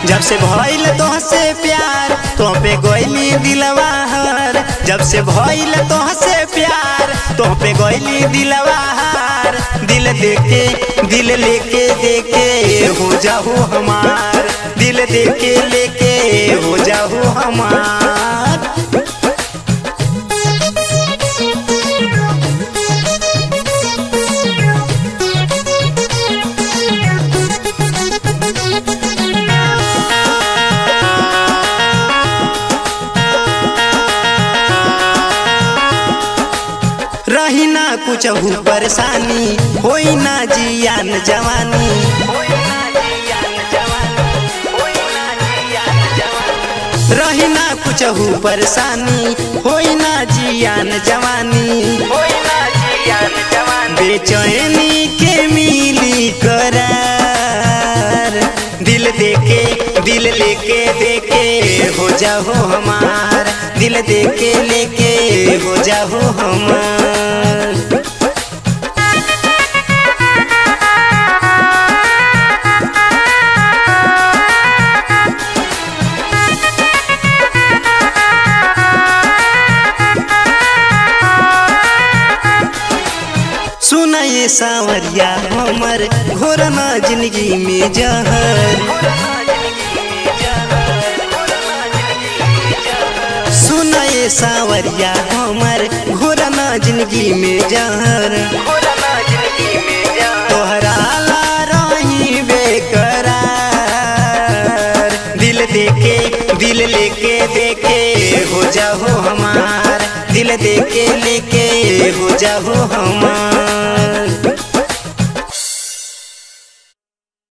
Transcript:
जब से भइल तोहसे प्यार तो पे गइली दिलवा हार। जब से भइल तोहसे प्यार तो पे गइली दिलवा हार। दिल देके दिल लेके देके हो जाओ हमार। दिल देके लेके हो जाओ हमार। रही ना कुछ परेशानी होई ना जियान जवानी। रही ना कुछ परेशानी होई ना जियान जवानी। बेचैनी के मिली करार। दिल देके दिल लेके देके हो जाओ हमार। दिल देके लेके हो जाओ हमार। सुना ये सावरिया हमर घोरना जिंदगी में जहर। सुना ये सावरिया हमर घोरना जिंदगी में जहर। तोहरा ला रही बेकरार। दिल देके दिल लेके देके हो जाओ हमार। दिल देके लेके हो जाओ हमार।